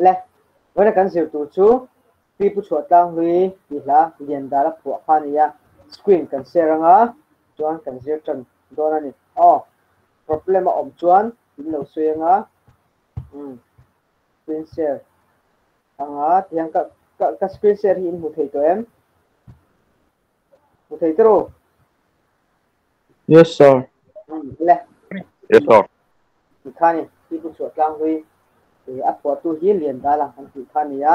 le wana kan zir tu chu pi pu chhuat tlang hlui ti hla lian dala phuah kha nia screen kan share anga chuan kan zir tan don ani problem a om chuan in lo suenga screen share anga tiang ka screen share hi in mu thei to em mu thei tro Yes, sir. le Yes, sir. ti khani pi pu chhuat tlang hlui ti a phuah tu hi lian dala kan ti khania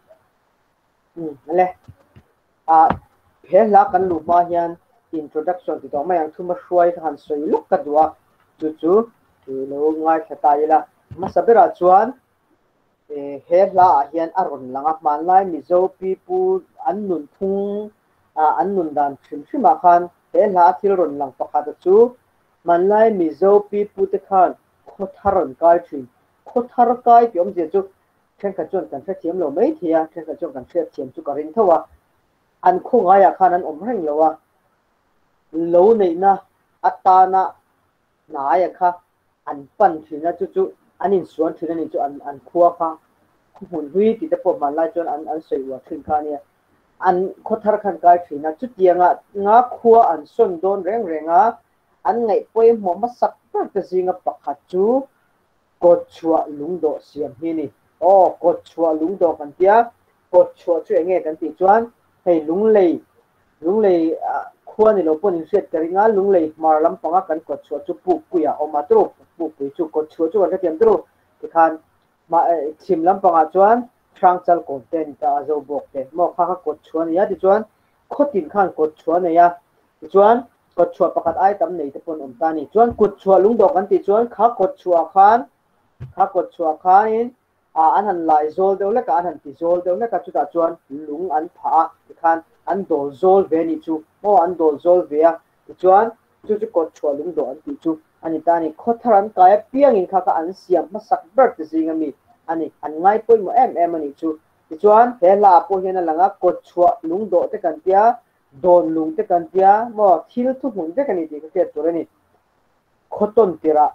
le he la kan lu ma hian introduction ti to ma yang thuma hruai han soi luk ka duwa chu ti lo ngai thata ila ma sabera chuan he la hian aron langa man lai mizo people an nun thung an nun dan thim thima khan he la thil ron lang pakhat chu man lai mizo people te khan khotharon kai thin khothar kai piom je chu then ka chon kan the thiam lo mai thia then ka chon kan the thiam chu ka rin thowa an khunga ya khan an om reng lowa lo nei na atana na ya kha an pan thina chu anin suan thina ni chu an khuwa kha hun hui ti te po man lai chon an sei wa thin kha nia an khothar khan kai thina chu tianga nga khuwa an son don reng renga an ngai poi mo ma sak ta zinga pakha chu kot chua lungdo siam hi ni kot chua lungdo kan tia kot chua chu enge kan ti chuan hei lunglei khuwa ni lo pon set karinga lunglei mar lam panga kan kot chua chu pu puya o matro pu pu chu kot chua chu kan tiam tro ti khan ma chim lam panga chuan trangchal content ta zo bok te mo kha kot chua ni ya ti chuan khotin khan kot chua ne ya ti chuan kot chua pakhat ai tam nei te pon om ta ni chuan kot chua lungdo kan ti chuan kha kot chua khan in an han lai zol deuh leka an han ti zol deuh leka chuta chuan lung an pha ti khan an dol zol ve ni chu an dol zol ve a ti chuan chu kot chua lungdo an ti chu ani ta ni khothar an kai piang in kha ka an siam ma sak ber ti zinga mi ani an ngai poi mo em ani chu ti chuan he la po hian langa kot chua lungdo te kan tia don lung te kan tia mo thil thu hun te kan ni ti ka tur ani khoton tira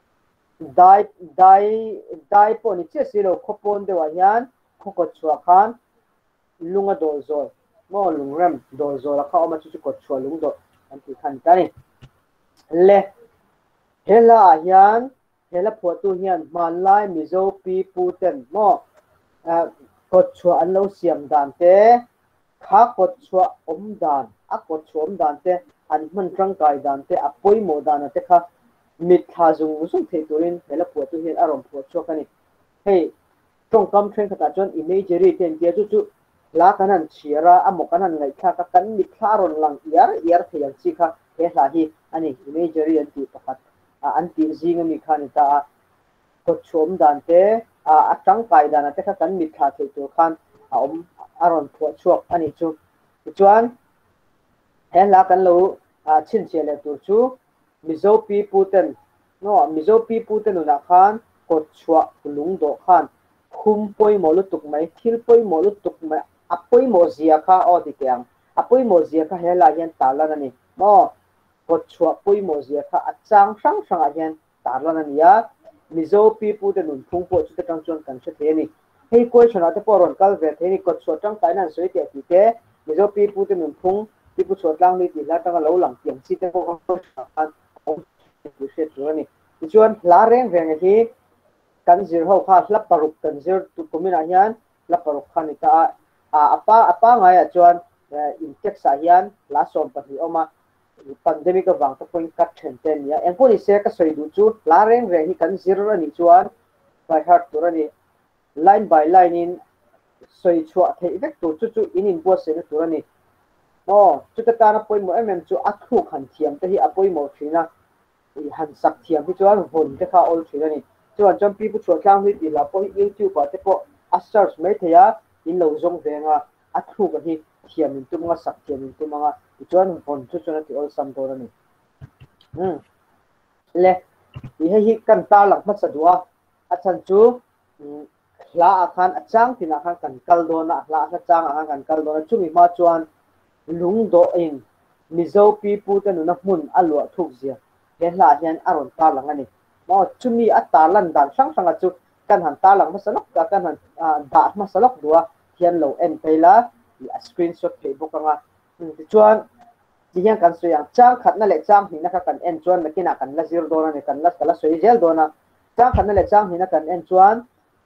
dai po ni che silo khopon de wa hian khokot chua khan lunga dol zol mo lungrem dol zol kha oma chu kot chua lung do an ti khan ta ni le hela hian hela photu hian man lai mizo pi pu ten mo kot chua an lo siam dan te kha kot chua om dan a kot chua om dan te an man tang kai dan te a poi mo dan te kha mit tha zung usung thei turin hela photu hian arom pho chok ani hei trong kam thren khata chon imagery ten tia chu la kanan chira amo kanan ngai kha ka kan mit thla ron lang yar theian chi kha he hla hi ani imagery an ti pakhat an ti zinga mi khan ta ko chom dan te a tang kai dan te kha kan mit thla thei tur khan om aron pho chok ani chu chuan he la kan lo chin chele tur chu mizo pi puten na khan kot chua lung do khan khum poi mo lu tuk mai thil poi mo lu tuk mai apoi mo zia kha ti kyang apoi mo zia kha hela hian talan ani mo kot chua poi mo zia kha achang sang hian talan ani ya mizo pi puten nun thung po chu tang chon kan che the ni hei koi chona te poron kal ve the ni kot chua tang kai nan soi te ti te mizo pi puten nun thung pi pu chua tlang ni ti la tang lo lang tiang chi te ko khan tu se turani chuan la reng reng hi kan zir ho kha la paruk kan zir tu komina hian la paruk khani ta apa ngai a chuan in teksa hian la som pathi oma pandemic awang ta point kat then ten ya engponi se ka soi du chu la reng reng hi kan zir ani chuan by heart turani line by line in soi chua thei vek tu chu in bo se na turani chu ta kana point mo chu athu khan thiam te hi apoi mo thina han sak thiam hi chuan hon te kha ol thina ni chuan cham pi pu chua tlang hi ti la po youtube pa te po a search mai theya in lo zong venga a thu ka hi thiam in tumanga sak thiam in tumanga chuan hon chu chuna ti ol sam to ni le hi kan ta lak ma chadua a chan chu la akhan achang tina khan kan kal dona la achang akhan kan kal dona chumi ma chuan lung do in mizo pi pu te nu na mun alwa thuk zia he hla hian aron ta lang ani mo chumi atalan dan sang chu kan han ta lang masalok ka kan han da masalok dua hian lo en peila screenshot facebook anga ti chuan ti hian kan suyang chang khatna le chang hi na ka kan en chuan nakina kan la zir dona ne kan la kala soi gel dona chang khatna le chang hi na kan en chuan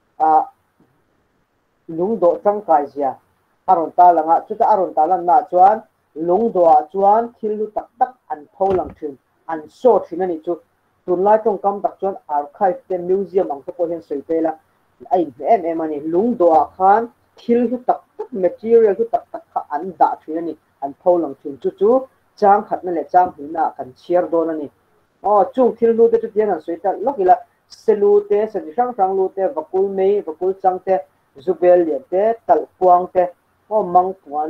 lung do chang kai zia aron ta langa chuta aron ta lan na chuan lung do a chuan thil lu tak tak an pholang thin an so thin ani chu tun lai tong kam tak chuan archive te museum ang ko hian soi pela ai em ani lung do a khan thil lu tak tak material lu tak tak kha an da thin ani an pholang thin chu chu chang khatna le chang hi na kan chiar don ani chung thil lu te chu tian an soi ta lokila selu te sa sang sang lu te vakul mei vakul chang te zubel lian te tal puang te mang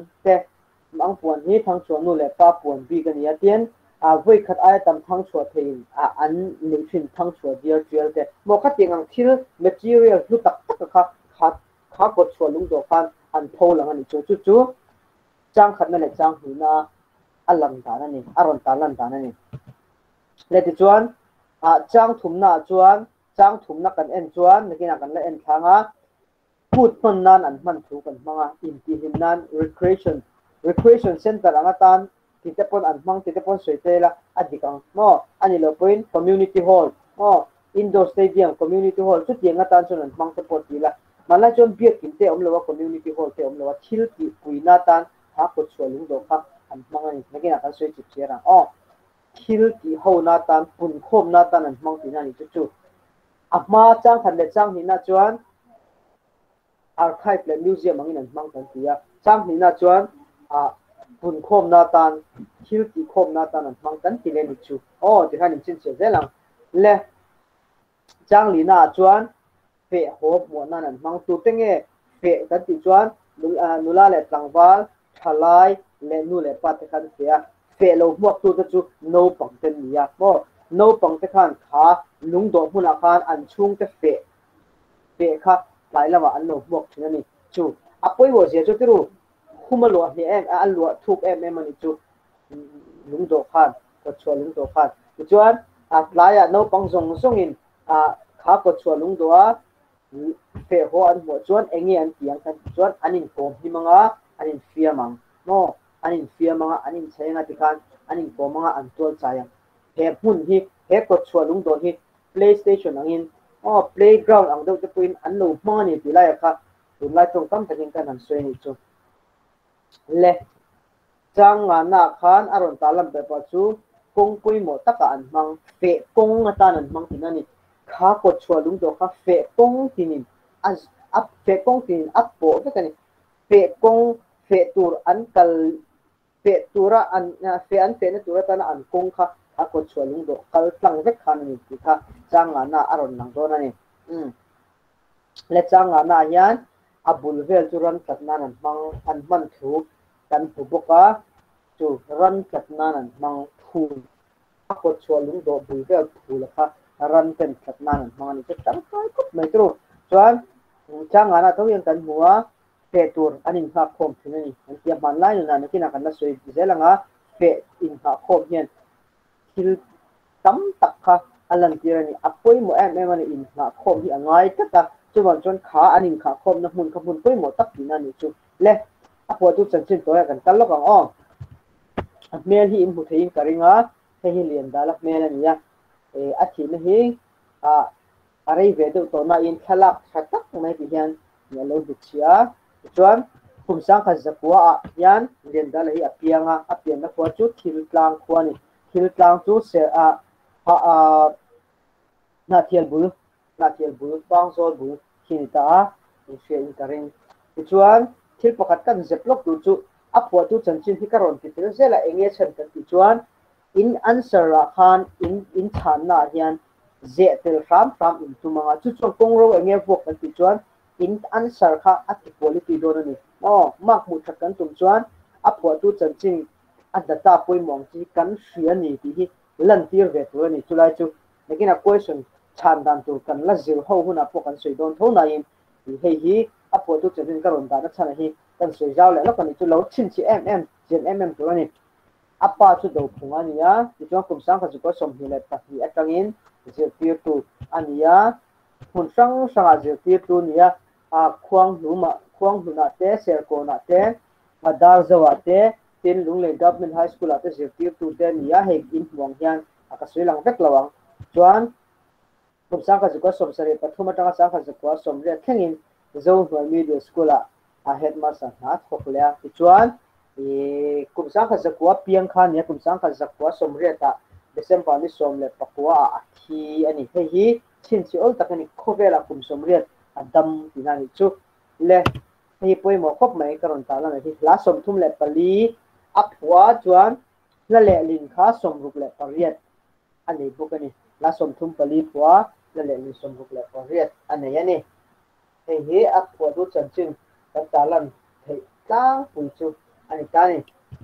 puan hi thang chuan nu le pa puan bi kan ya tian voi khat ai tam thang chua thein an nei thin thang chua dia trial te mo kha tingang thil material lu tak tak kha ko chua lung do khan an pholang ani chu chu chu chang khat na le chang hi na alam ta na ni aron ta lan ta na ni le ti chuan chang thum na chuan chang thum na kan en chuan nakina kan la en thanga put man nan an man thu kan manga in ti hin nan recreation center anga tan ti te pon an mang ti te pon soitela adikang mo ani lo point community hall indoor stadium community hall chu ti anga tan chon an mang te pot ti la mala chon biak kin te omlo community hall te omlo thil ti puina tan ha ko chholung do kha an manga ni nakina kan soi chi chera thil ti ho na tan pun khom na tan an mang ti na ni chu chu ama chang khan le chang hi na chuan archive le museum angin an mang kan tia chang ni na chuan pun khom na tan thil ti khom na tan an mang kan ti le ni chu ti khanin chin che zelang le chang li na chuan fe ho mo nan an mang tu tenge fe kan ti chuan nula le tlangwal thalai le nu le pa te kan tia fe lo mo tu chu no pang ten nia no pang te khan kha lung do huna khan an chung te fe kha lai lama an lo mok thina ni chu apoi wo je chu tiru khumalo ni an lo thuk em ani chu lung do khan ko chwa lung do khan chuan laya no pang zong zong in kha ko chwa lung do a fe ho an mo chuan engi an tiang kan chuan anin kom hi manga anin fia mang anin fia manga anin chenga ti khan anin kom manga an tol chaya he hun hi he ko chwa lung do hi playstation angin playground ang do te puin an lo mani ti lai kha tun lai tong kam takin kan an soi ni chu le chang na khan aron talam pe pa chu kong pui mo taka an mang fe kong atan an mang tinani kha ko chwa lung do kha fe kong tinin as ap fe kong tin ap po te kani fe kong fe tur an kal fe tura an fe an fe na tura tan an kong kha ako chwa lung do kal tlang vek khan ni ti kha chang na aron nang do na ni le chang na yan abul vel chu ran katnan an man thu kan pu boka chu ran katnan an mang thu ako chwa lung do bul vel thu la kha ran ten katnan an mang ni chu tang kai kup mai tru chuan chang na to yan kan muwa fe tur anin kha khom thina ni an tia man lai na na kina kan la soi zelanga fe in kha khom hian thil tam tak kha alan tirani apoi mo em ani in na khom hi angai taka chuan chon kha anin kha khom na mun poi mo tak tin ani chu le apo tu chan chin to kan kal lo kang mel hi mu thein karinga he hi lian dala mel ani ya a thi na hi arei ve do to na in khalak thatak mai ti hian ya lo du chia chuan kum sang kha zakwa yan lian dala hi apianga apian na ko chu thil tlang khwani thil tlang chu se na thial bul bang zol bul kinita in fe in karing chuan thil pakhat kan zeplok tu chu apua tu chanchin hi karon ti tel zela enge chan kan ti chuan in answer ra khan in chan na hian ze tel ram in tumanga chu chu kongro enge vok kan ti chuan in answer kha ati quality do ni mak mu thak kan tum chuan apua tu chanchin adata poi mong chi kan hria ni ti hi lan tir ve tu ni chulai chu lekin a question chan dan tu kan la zil ho huna po kan soi don tho na in hei hi apo tu chen karon da na chana hi kan soi jaw le lo kan chu lo chin chi jen tu ni apa chu do phunga ni ya ti chong kum sang ka chu ko som hi le ta hi atangin je tir tu ania hun sang sang je ti tu nia a khuang huna te serko na te adar zawa te tin lunglei government high school ate je ti tu te nia he in wang hian aka srilang vek lawang chuan kum sang ka ko som sari pathuma tanga sang ka ko som re thengin zo middle school a headmaster na khoklea ti chuan kum sang ka ko piang khan nia kum sang ka ko som re ta December ni som le pakwa thi ani he hi chin chi ol takani khovela kum som re adam tinani chu le hi poi mo khop mai karon ta la hi la som thum le pali apwa chuan la le lin kha som ruk le pariat ani bukani la som thum pali pwa la le lin som ruk le pariat ani yani he hi apwa du chan chin ta talan thei tlang pui chu ani tani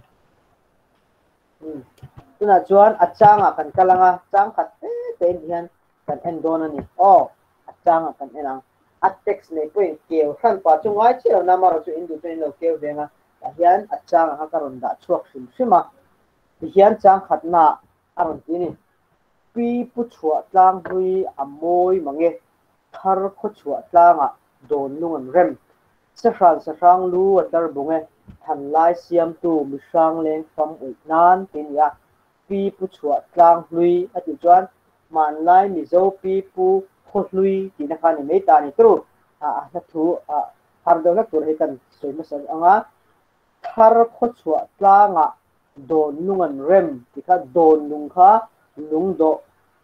tuna chuan achanga kan kalanga chang khat te hian kan endon ani achanga kan enang text nei point keu khan pa chungai chilo namaro chu indu ten lo keu venga hian achang ha karon da chuak sim sima hian chang khatna aron tini pi pu chua tlang hui amoi mange thar kho chua tlanga don lungan rem sa rang lu atar bunge than lai siam tu mi sang leng fam ui nan tin ya pi pu chua tlang hui ati chuan man lai mi zo pi pu kho hlui ti na khan mai ta ni tru na thu har do na tur he kan soi ma san anga thar kho chua tlanga don lungan rem ti kha don lung kha lung do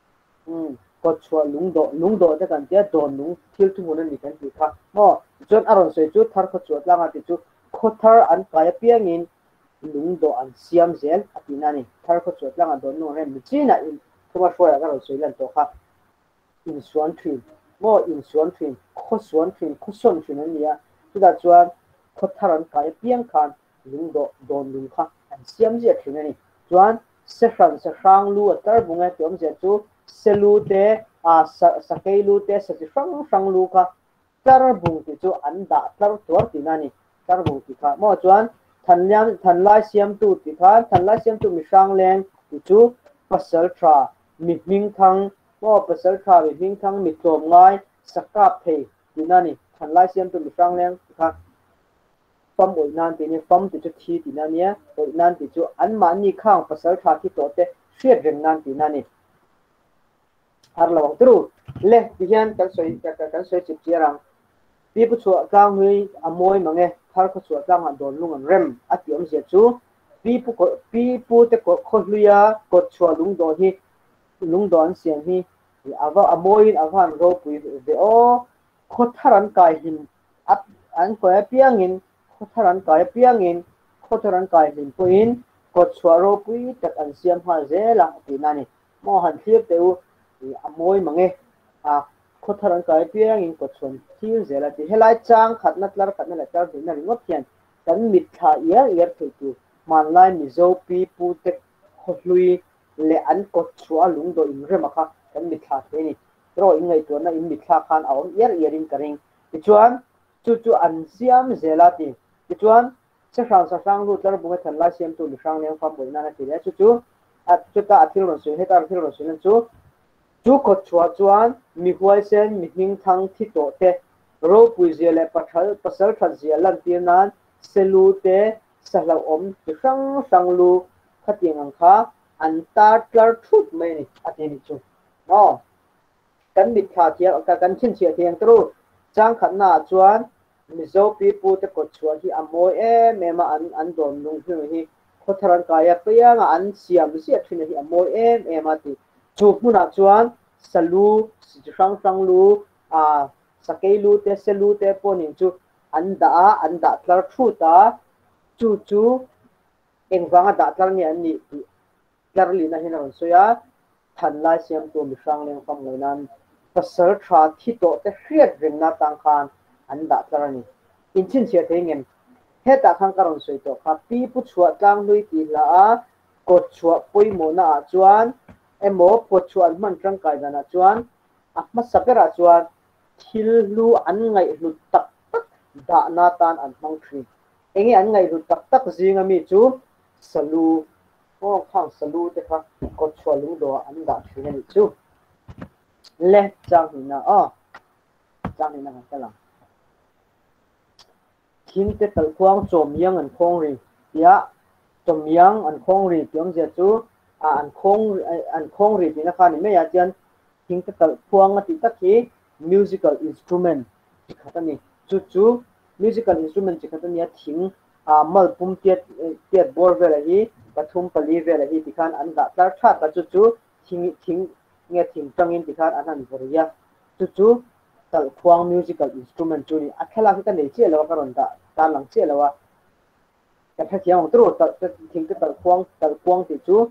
ko chua lung do te kan tia don lung thil thu mun ni kan ti kha mo jon aron soi chu thar kho chua tlanga ti chu kho thar an kaya piangin lung do an siam zel atina ni thar kho chua tlanga don lung rem china in thuma shora ka ro soi lan to kha in suan thin mo in suan thin kho suan thin kho son thin an nia chu da chuan kho tharan kai piang khan lung do don lung kha an siam je thin ani chuan se sang lu atar bunga tom je chu selu te sakei lu te sa sang lu kha tar bung ti chu an da tar tor tin ani tar bung ti kha mo chuan than lai siam tu ti kha than lai siam tu mi sang leng ti chu pasal tra mi ming thang mo pasal tha mi hing thang mi tlom ngai sakap thei tinani than lai siam tu mi sang leng kha fam oi nan ti ni fam ti chu thi tinania oi nan ti chu an ma ni khang pasal tha ki to te hriat reng nan tinani har lawang tru le ti hian kan soi chip chiarang pi pu chu tlang hui amoi mange thar kho chu tlang a don lungan rem atiom je chu pi pu te ko kholuya ko chua lung do hi lung don sian hi ava amoin avan ro pui de o khotharan kai hin an ko piangin khotharan kai hin puin ko chua ro pui tak an siam ha zela tinani mo han thiep teu amoi mange khotharan kai piangin ko chon thil zela ti helai chang khatna la tar din ri ngot hian kan mit tha yer thei tu man lai mi zo pi pu te kholui le an ko chua lung do in rema kha kan mi thla te ni ro in ngai to na in mi thla khan aom yer in karing ti chuan chu an siam zela ti chuan sa sang lu tlar bunga than lai siam tu mi sang leng fam boi na na ti le chu ta athil ron sui heta athil ron sui chu ko chua chuan mi huai sen mi hing thang thi to te ro pui zele pasal thal zia lan tir nan selu te sahlau om ti sang lu khating ang kha an tar tlar thut mai ni atini chu kan mit kha thia kan chin chia thiang tru chang khatna chuan mizo pi pu te ko chua hi amoi mema an don lung hi khotharan kaya pianga an siam sia thina hi amoi ati chu huna chuan salu sang lu sakei lu te selu te ponin chu an da tlar thuta chu engwanga da tlar ni an ni tlar li na hina soya than lai siam tu mi sang leng fam loinan pasal tha thi to te hriat ring na tang khan an da tlar ni in chin sia thengem heta khang karon soi to kha pi pu chua tlang lui ti la ko chua poi mo na chuan emo po chuan man tang kai dana chuan ma sapera chuan thil lu an ngai lu tak da na tan an mang thri engi an ngai lu tak zinga mi chu salu khang salu te kha ko chua lung do an da thri ni chu le chang na chang ni na ka lang thing te tal khuang chom yang an khong ri ya chom yang an khong ri tiang je chu an khong ri ti na kha ni me ya tian thing te tal khuang ti ta ki musical instrument khatani chu musical instrument khatani ya thing mal pum tiat bor vela hi pathum pali vela hi tikhan an da tar tha ka chu thing nge thing tangin tikhan an han voria chu tal khuang musical instrument chu ni athela ka nei che lo ka ron da ta lang che lo wa ka tha chiang tru ta thing ka tal khuang ti chu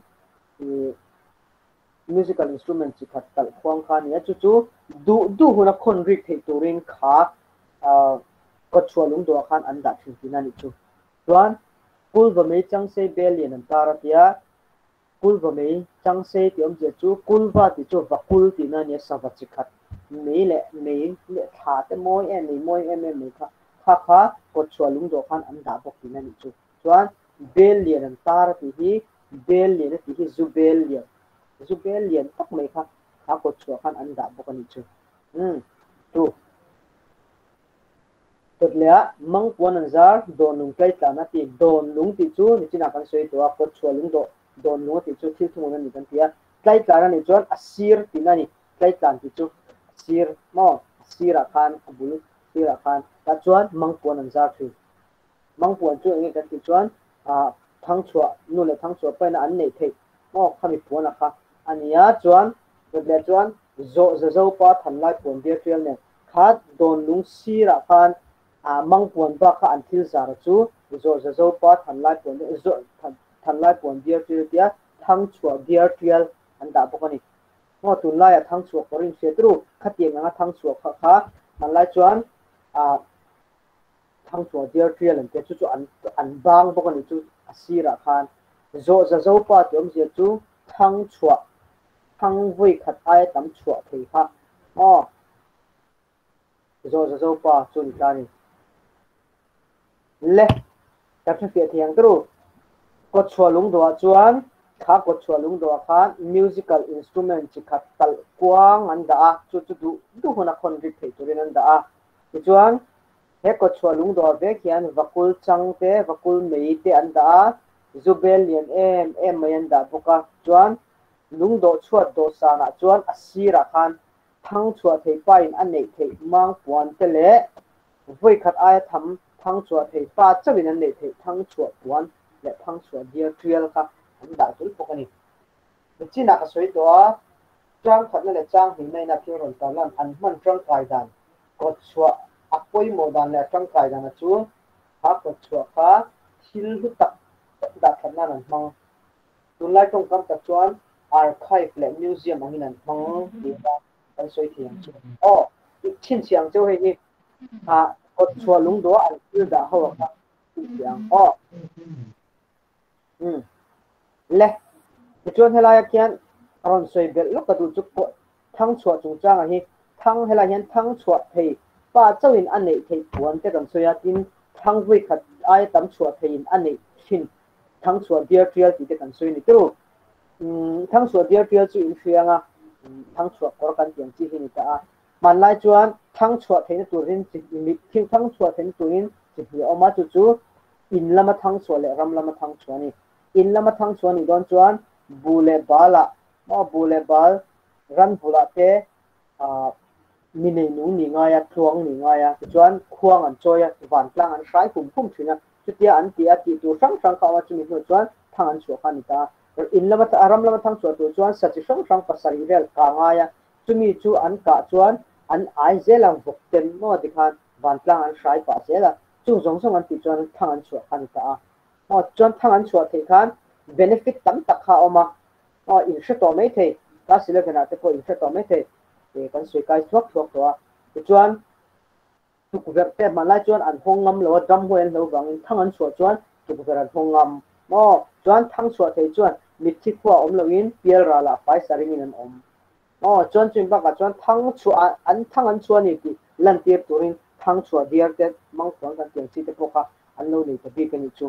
musical instrument chi khat tal khuang kha ni chu du huna khon ri thei turin kha ko chhualung do khan an da thin tin ani chu tuan kul va mei chang se belian an taratia kul va mei chang se tiom je chu kul va ti chu va kul ti na ni sa va chi khat mei le tha te moi em kha ko chhualung do khan an da bok tin ani chu tuan belian an tarati hi belian ti hi zubelian tak mai kha ko chhuwa khan an da bok ani chu tu tot lea mang pon an zar don lung kai ta na ti don lung ti chu ni china kan soi to ko chhualung do don lung ti chu thil thung an ni kan tia kai ta ra ni chuan asir ti na ni kai tan ti chu sir mo sira khan abul sira khan ta chuan mang pon an zar thi mang pon chu nge kan ti chuan thang chhuwa nu le thang chhuwa pa na an nei thei mo khami pon a kha ania chuan le chuan zo pa than lai pon dia trial ne khat don lung sira khan mang pon ba kha an thil zar chu zo pa than lai pon zo than lai pon dia trial tia thang chhuwa dia trial an da bok ani mo tun lai thang chhuwa korin se tru khati nga thang chhuwa kha man lai chuan thang chhuwa dia trial an te chu an bang bok ani chu asira khan zo pa tiom je chu thang chhuwa thang voi khat ai tam chhuwa thei kha zo pa chu ni ta ni le ta thu fe thiang tru ko chhualung do chuan kha ko chhualung do khan musical instrument chi khat tal kwang an da chu du hona khon ri thei turin an da chuan he ko chhualung do ve khian vakul changte vakul mei te an da zubelian em mai an da boka chuan lung do chuat do sana chuan asira khan thang chhuwa thei pa in an nei thei mang puan te le voi khat ai tham thang chhuwa thei pa chawin an nei thei thang chhuwa puan le thang chhuwa dia trial kha an da tul pokani china ka soi to chang khat le chang hi nei na phiron ta lan an man chang kai dan ko chhuwa apoi mo dan le chang kai dan chu ha ko chhuwa kha thil hu tak da khat na nan mang tunlai tong kam ta chuan archive le museum angin an mang ti ta kan soi thiam chu chin chiang chu hei ko chhualung do an thil da ho ka chiang le chuan helai kian aron soi bel lo ka du chu ko thang chhuwa chung chang hi thang helai hian thang chhuwa thei pa chawin an nei thei puan te kan soya tin thang voi khat ai tam chhuwa thein an nei thin thang chhuwa dia trial ti te kan soi ni tru thang chhuwa dia trial chu in hrianga thang chhuwa kor kan tiang chi hi ni ta man lai chuan thang chhuwa thein turin chi mi thang chhuwa thein turin chi hi oma chu in lama thang chhuwa le ram lama thang chhuwa ni in lama thang chhuwa ni don chuan bule bala bule bal ran bula te minei nu ni nga ya thuang ni nga ya chuan khuang an choya van tlang an sai kum thina chutia an tia ti tu sang ka wa chumi no chuan thang an chhuwa khani ta in lama aram lama thang chhuwa tu chuan sachi sang pasari vel ka nga ya chumi chu an ka chuan an ai zelang vok ten mo dikhan van tlang an sai pa zela chu zong an ti chuan thang an chhuwa khani ta chuan thang an chhuwa thei khan benefit tam tak kha oma in hre to mai thei ka sila kana te ko in hre to mai thei kan soi kai thuak to chuan tu ku ver te malai chuan an hongam lo dam hoen lo wang thang an chhuwa chuan tu ku ver an hongam chuan thang chhuwa thei chuan mithi khuwa om loin pial ra la pai saring in an om chuan chin ba ka chuan thang an chhuwa ni ti lan tir turin thang chhuwa diar te mang chuan kan tiang chi te poka an lo nei ta bi kan chu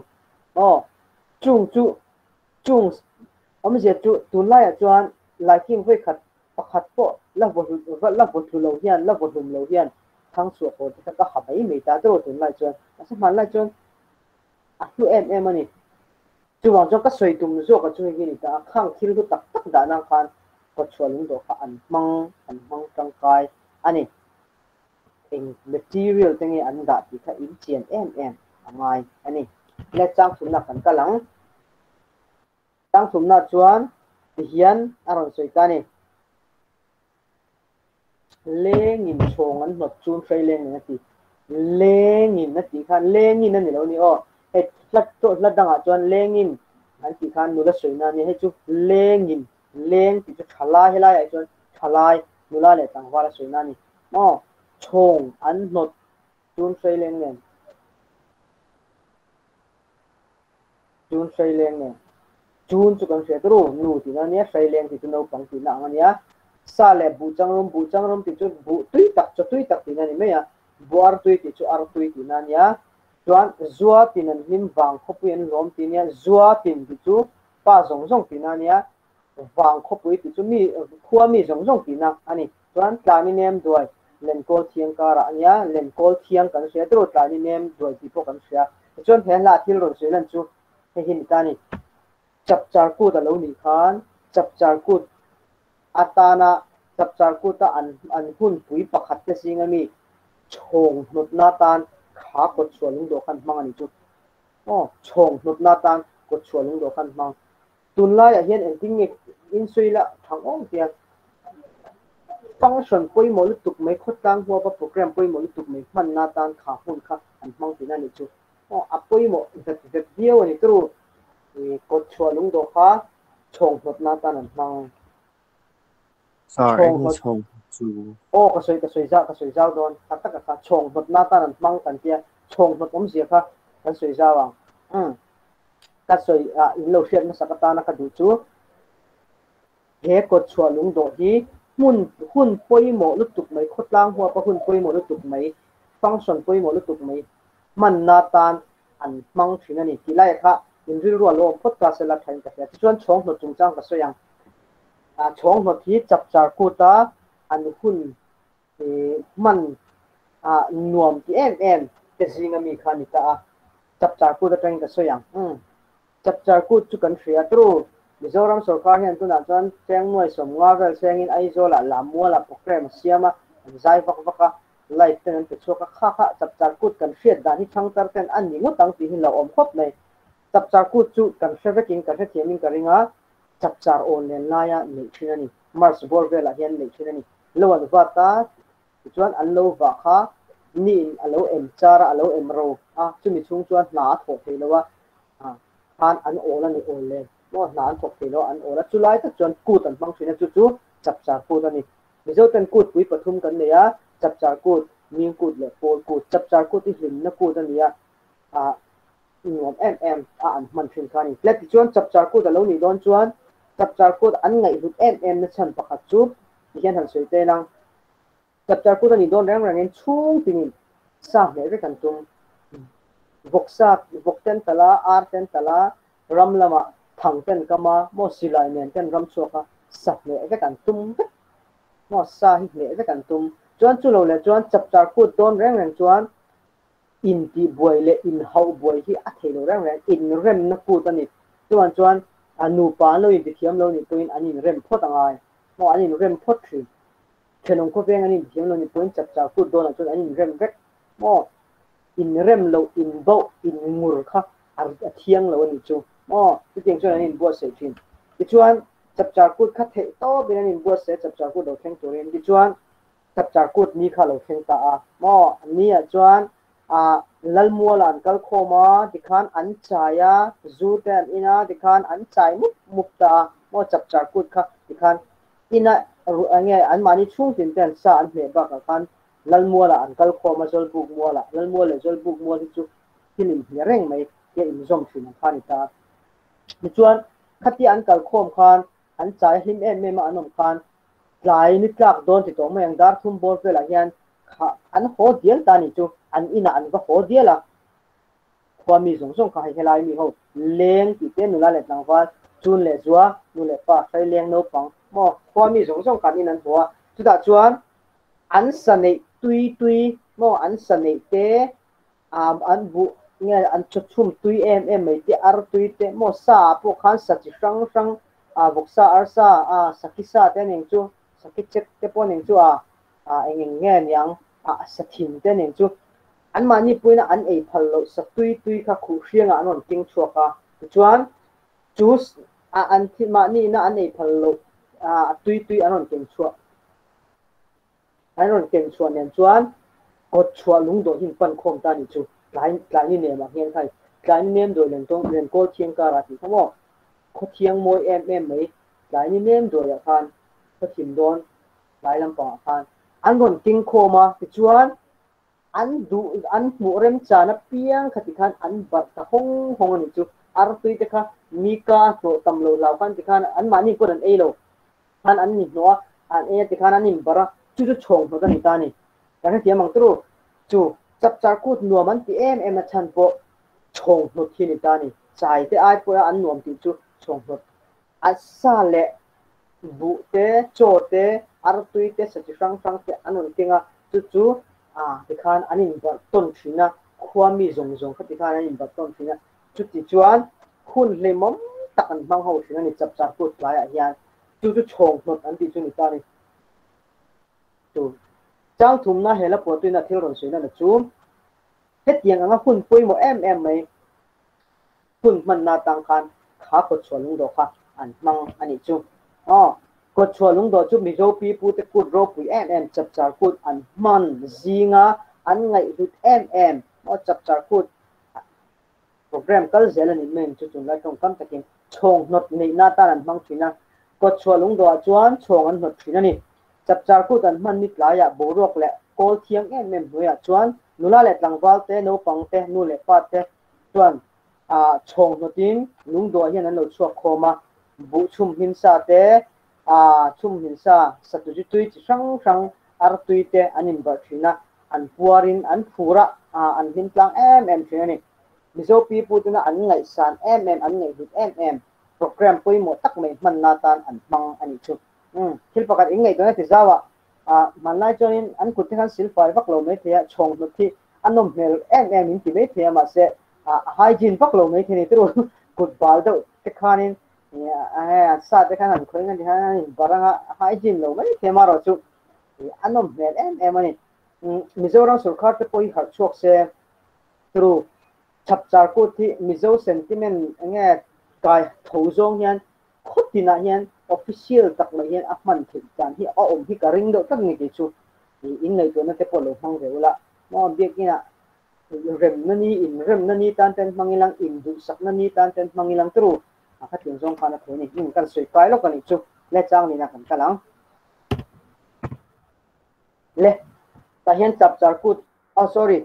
chung om je tu lai chuan lai king voi khat pakhat po la bo thu lo hian thang suốt hồ thì các học ấy mấy ta tôi tụi lại cho sẽ mà lại cho tu em anh chú vào trong các sợi tùng rồi các chú cái gì ta khang khi nó tắc tắc đã năng khan có chuẩn luôn đó anh mang trong cái anh in material tengi an da ti kha in chian em angai ani le chang thumna kan kalang chang thumna chuan hian aron soi ta ni lengin chong an not chun frei leng na ti lengin na ti khan lengin ani lo ni o he tlat to tlat danga chuan lengin an ti khan nula soi na ni he chu lengin leng ti chu thala helai ai chuan thalai nula le tang wala soi na ni mo chong an not chun frei leng ne chun frei leng ne chun chu kan se tru nu ti na ne frei leng ti chu no pang ti na ania sa le bu chang rom ti chu bu tui tak ti na ni me ya buar tui ti chu ar tui ti na nia chuan zua tin an him wang khopui an rom ti nia zua tin ti chu pa zong ti na nia wang khopui ti chu mi khuwa mi zong ti na ani chuan tlani nem duai len kol thiang kara ania len kol thiang kan se tru tlani nem duai ti po kan sia chuan hen la thil ron se lan chu he hin ta ni chap char ku da lo ni khan chap char ku atana chap char ku ta an hun pui pakhat te singami chong hnut na tan kha ko chualung do khan mang ani chu chong hnut na tan ko chualung do khan mang tunlai a hian ending in suila thangong tia function poi mo lutuk mai khotang huwa pa program poi mo lutuk mai man na tan kha hun kha an mang tin ani chu a poi mo that dio ani tru ko chualung do kha chong hnut na tan an mang sorry chong chu ka soi za don ta ka chong hnut na tan an mang kan tia chong hnut zia kha kan soi za wang ka soi in lo hriat na sakata na ka du chu he ko chualung do hi hun poi mo lutuk mai khotlang huwa pa hun poi mo lutuk mai function poi mo lutuk mai man na tan an mang thina ni tilai kha in ri ro lo podcast la thain ka chuan chong hnut chung chang ka soyang chong hnut hi chap char ku ta an hun man nuam ti em te singa mi khani ta chap char ku ta thain ka soyang chap char ku chu kan thria tru Mizoram Sarkar hian tuna chuan cheng noi som nga vel chengin aizola lamwala program siama zai vaka light ten te choka kha chap char kut kan hriat dan hi thang tar ten an ni ngotang ti hin lo om khop nei chap char kut chu kan hrevekin kan hethiamin ka ringa chap char on len laya nei thinani mars bor vela hian nei thinani lowan vata chuan an lo va kha ni alo em chara alo em ro chumi chung chuan na tho theilowa khan an ola ni on len mo nan thok thilo an ola chulai ta chuan kut an mang thina chu chap char kut ani mizo ten kut pui pathum kan neya chap char kut ming kut le pol kut chap char kut ti hlim na kut ania ngom em an man thin khani let chuan chap char kut alo ni don chuan chap char kut an ngai hut em na chan pakhat chu hian han soi te nang chap char kut ani don rang en chung tin sa me ve kan tum vokten tala ar ten tala ramlama thang ten kama mo silai nen ten ram choka sak le ve kan tum mo sa hi le ve kan tum chuan chu lo le chuan chap char kut don rang chuan in ti boy le in hau boy hi a thelo rang in rem na kut ani chuan anu pa lo in thiam lo ni toin anin rem phot angai mo anin rem phot thri thenong ko veng anin thiam lo ni toin chap char kut don chuan anin rem vek mo in rem lo in bo in ngur kha ar thiang lo ni chu cái tiếng cho nên bua sẽ chín cái chuan chập char cút khát thể to bên nên bua sẽ chập char cút đầu khen tổ lên cái chuan chập char cút ni khá đầu khen ta ni chuan lal mua lan kal khoma thì khan an chaya zu ten ina thì khan an chai muk ta chập char cút khá thì khan ina nghe an mani chung tin ten sa an me ba ka khan lal mua la an kal khoma zol buk mua la lal mua le zol buk mua thì chu hilim reng mai ke in zom thin khan ta chuan khati an kal khom khan an chai him em anom khan tlai ni tlak don ti tong mayang dar thum bol vela hian an ho dial ta ni chu an ina an va ho diala khwami zong kha helai mi ho leng ti te nula le tlang wa chun le zuwa nu le pa sai leng no pang mo khwami zong kan in an huwa chu da chuan an sanei tui mo an sanei te an bu nghe an chum tui em mai te ar tui te mo sa po khan sa chi sang vok sa ar sa sakisa te ning chu sakichek te po ning chu eng nge yang sa thin te ning chu an mani puina an ei phalo sa tui kha khu hrianga anon king chuaka chuan choose an thi mani na an ei phalo tui anon king chua anon king chua nen chuan kot chua lung do hin pan khom ta ni chu lai ni ne ma hian khai lai ni nem do len tong len ko thiang ka ra ti thamo kho thiang moi em mai lai ni nem do ya khan kho thim don lai lam pa khan an gon king khoma ti chuan an mu rem chana piang khati khan an bat ta hong ani chu ar tui te kha mika to tamlo law khan ti khan an mani ko an elo khan an ni no an e ti khan an nim bara chu chong ho da ni ta ni ka he tiamang tru chu chap char kut nuam an ti em a chan po chong no thi ni ta ni chai te ai po an nuam ti chu chong no asa le bu te cho te ar tui te sa chi sang te anun tinga chu ti khan anin bar ton thina khuami zong kha ti khan anin bar ton thina chu ti chuan khun lemom takan mang ho thina ni chap char kut lai a hian chu chong no an ti chu ni ta ni chu chang thum na hela po tuina thil ron suina na chu hetiang anga hun pui mo em mai hun man na tang khan kha ko cholung do kha an mang ani chu ko cholung do chu mi zo pi pu te kut ro pui em chap char kut an man zinga an ngai hut em o chap char kut program kal zelan in men chu chung lai tong kam takin chong not nei na ta an mang thina ko cholung do chuan chong an not thina ni chap char kut an man ni tlaya borok le kol thiang em hoya chuan nula le tlangwal te no pang te nu le pa te chuan chong notin lung do hian an lo chuak khoma bu chum hinsa te chum hinsa satuji tui chi sang ar tui te anin bar thina an puarin an phura an hin tlang em thina ni mizo pi pu tuna an ngai san an ngai hut em program poi mo tak mai man na tan an mang ani chu thil pakat ingai to na ti zawa manlai choin an kut khan sil fai vak lo mai thia chong no thi anom mel em in ti mai thia ma se hygiene vak lo mai thini tru kut bal do te khanin sa te khan an khoi ngan han baranga hygiene lo mai thia ma ro chu anom mel em ani mizoram sarkar te poi har chok se tru chap char ko thi mizo sentiment nge kai thozong hian khotina hian official tak mai hian ahman thil chan hi hi ka ring do tak ni ti chu in nei to na te polo hang reula mo biakina rem na ni tan ten mangilang in du sak na ni tan ten mangilang tru kha tin zong khana thoni in kan soi kai lo kan chu le chang ni na kan kalang le ta hian chap char kut sorry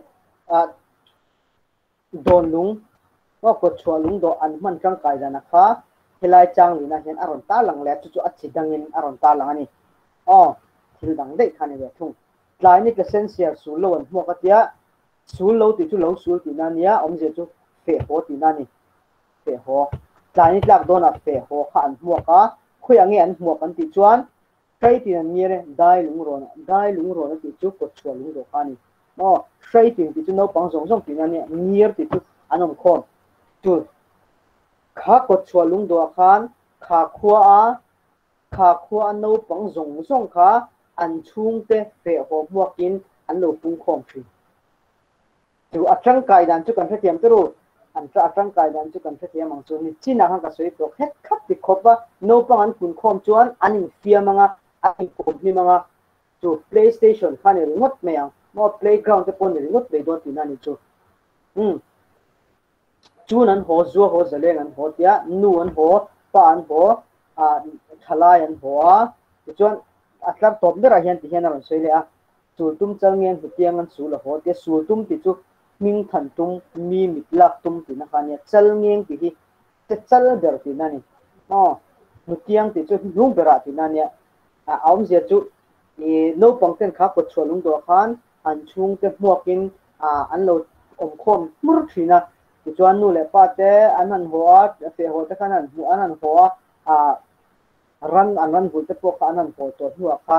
don lung wa ko chwa lung do an man tang kai dana kha helai chang ni na hian aron ta lang le chu achi dangin aron ta lang ani thil dang dei khani ve thung tlai ni ka sensier su lo an mo ka tia su lo ti chu lo su ti na nia om je chu fe ho ti na ni fe ho tlai ni tlak don a fe ho kha an mo ka khoyange an mo kan ti chuan kai ti an ni re dai lung ro na ti chu ko chwa lung do khani sai ti chu no pang zong ti na ni nier ti chu anom khom chu kha ko chwa lung do khan kha khua no pang zong kha an chung te fe ho muakin an lo pung khom thi chu atang kai dan chu kan thetiam tru an tra atang kai dan chu kan thetiam ang chu ni china han ka soi to het khat ti khopa no pang an kun khom chuan an in fiamanga an ko ni manga chu playstation khan ni remote me ang mo playground te pon ni remote be do ti na ni chu chu nan ho zo ho zaleng an ho tia nu an ho pa an ho thalai an ho chuan atlar top dera hian ti hian an soile a chu tum changen hutiang an su la ho te su tum ti chu ming than tum mi mitlak tum ti na khania chalngeng ti hi te chal ber ti na ni hutiang ti chu lung bera ti na nia aum je chu no pangten kha ko cholung do khan an chung te muakin an lo om khom mur thina ti chuan nu le pa te an hoa fe ho te khan an hoa ran bu te po kha an ho to hu khan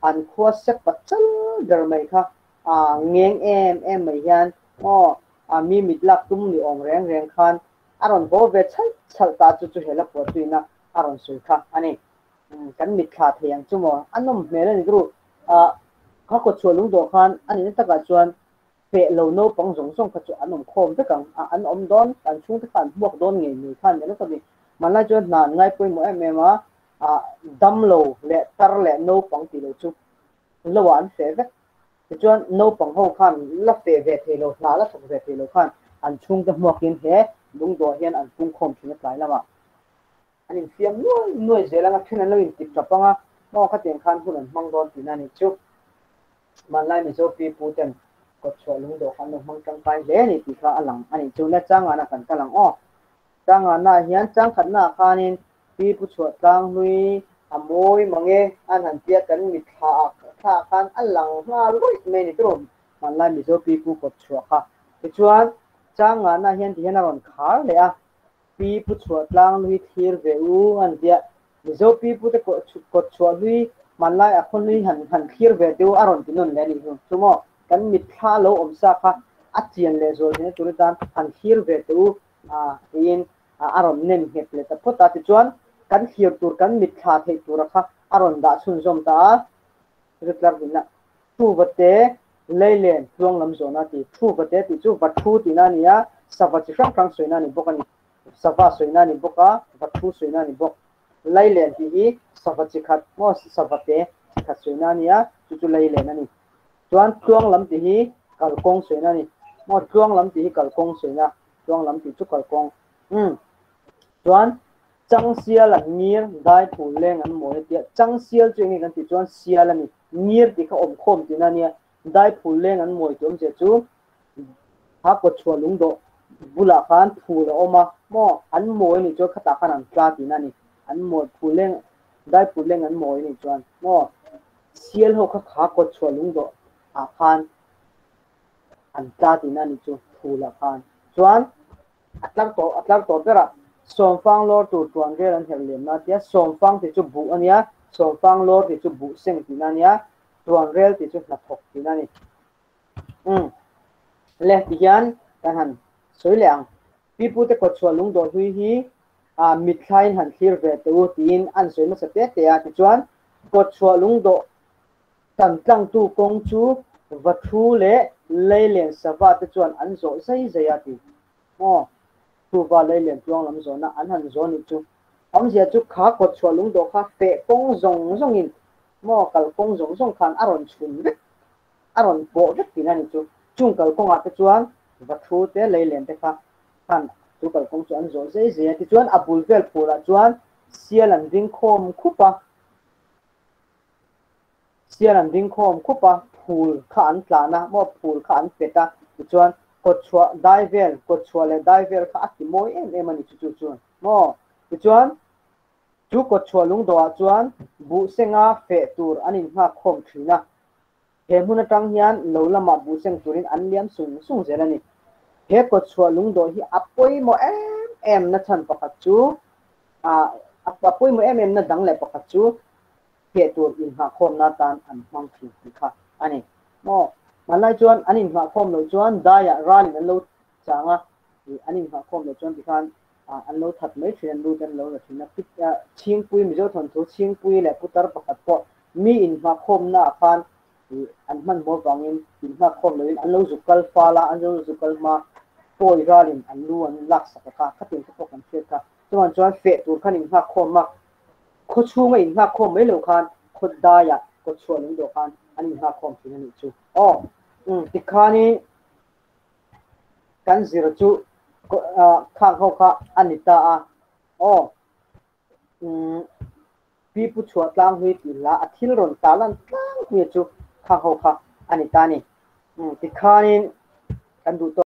an khua sek pachal der mai kha ngeng em mai hian mi mitlak tum ni ong reng khan aron bo ve chal ta chu hela po tuina aron sui kha ani kan mit kha thiang chumo anom mele ni gru kha ko chulung do khan ani ta ka chuan pe lo no pang jong song kha chu anom khom te kang an om don an chung te khan buak don nge ni khan ne ka bi manla chu na ngai poi mo em ma dam lo le tar le no pang ti lo chu lo wan se ve chuan no pang ho khan la fe ve the lo na la thok ve the lo khan an chung te mo kin he lung do hian an pung khom thina tlai lama anin fiam noi zelanga thina lo in tip tapanga mo kha ten khan hun an mang don tina ni chu manlai mi zo pi pu ten ko chho lung do khan no mang tang pai le ni ti kha alang ani chu na changa na kan kalang changa na hian chang khat na khanin pi pu chho tang hui amoi mange an han tia kan mi tha khan alang nga loi me ni trom manlai mi zo pi pu ko chho kha ti chuan changa na hian ti hian ron khar le a pi pu chho tlang hui thir ve u an dia mi zo pi pu te ko chho hui manlai a khon hui han thir ve deu aron tinon le ni chumo kan mi tha lo om sa kha a chian le zo ne turitan han thir ve deu in aron nen het le ta phota ti chuan kan thir tur kan mi tha thei tur kha aron da chun zom ta ritlar dinna tu vate leilen tuang lam zona ti thu vate ti chu vathu ti na nia sava chi sang soina ni bokani sava soina ni boka vathu soina ni bok leilen ti hi sava chi khat mo sava te khat soina nia chu leilen ani chuan tuang lam ti hi kalkong soina ni mo tuang lam ti hi kalkong soina tuang lam ti chu kalkong chuan chang sial an ngir dai pu leng an moi ti chang sial chu ngi kan ti chuan sial ani ngir ti kha om khom ti na nia dai pu leng an moi tum che chu ha ko chho lung do bula khan phu la oma mo an moi ni chu khata khan an tla ti na ni an moi pu leng dai pu leng an moi ni chuan mo sial ho kha ko chho lung do khan an tla ti na ni chu phu la khan chuan atlar to tera somfang lor tu tuan ge ran hel lem na tia somfang ti chu bu ania somfang lor ti chu bu seng ti na nia tuan rel ti chu na thok ti na ni le ti hian kan han soi leang pi pu te ko chwa lung do hui hi mithlai han thlir ve te u tin an soi ma sa te te a ti chuan ko chwa lung do tan tlang tu kong chu vathu le leilen sawa te chuan an zo sei zai ati tu va leilen tuang lam zona an han zoni chu am zia chu kha ko chwa lung do kha fe kong zong in mo kal kong zong khan aron chun ve aron bo ve tin ani chu chung kal kong ate chuan vathu te leilen te kha khan tu kal kong chu an zo sei zai ti chuan abul vel pura chuan sialan ding khom khupa phul kha an tla na mo phul kha an peta ti chuan ko chwa daivel ko chwa le daivel kha ki moi em ani chu chuan mo ti chuan chu ko chwa lung do chuan bu senga fe tur anin ha khom thina he huna tang hian lo lama bu seng turin an liam sung zelani he ko chwa lung do hi apoi mo em na chan pakhat chu apoi mo em na dang le pakhat chu he tur in ha khom na tan an mang thi kha ani mo malai chuan anin ha khom lo chuan daya ralin an lo changa anin ha khom lo chuan tikhan an lo that mai thian lu kan lo la thina ching pui mi zo thon thu ching pui le putar pakhat po mi in ha khom na khan an man mo bangin in ha khom lo an lo zukal fala an lo zukal ma poi ralin an lu an lak sakha khatin ko kan fe ka chuan fe tur khan in ha khom ma kho chu mai in ha khom mai lo khan khod daya ko chuan do khan anin ha khom thina ni chu tikhani kan zero chu khang ho kha anita pi pu chua tlang hui ti la athil ron talan tlang hui chu khang ho kha anita ni tikhani kan du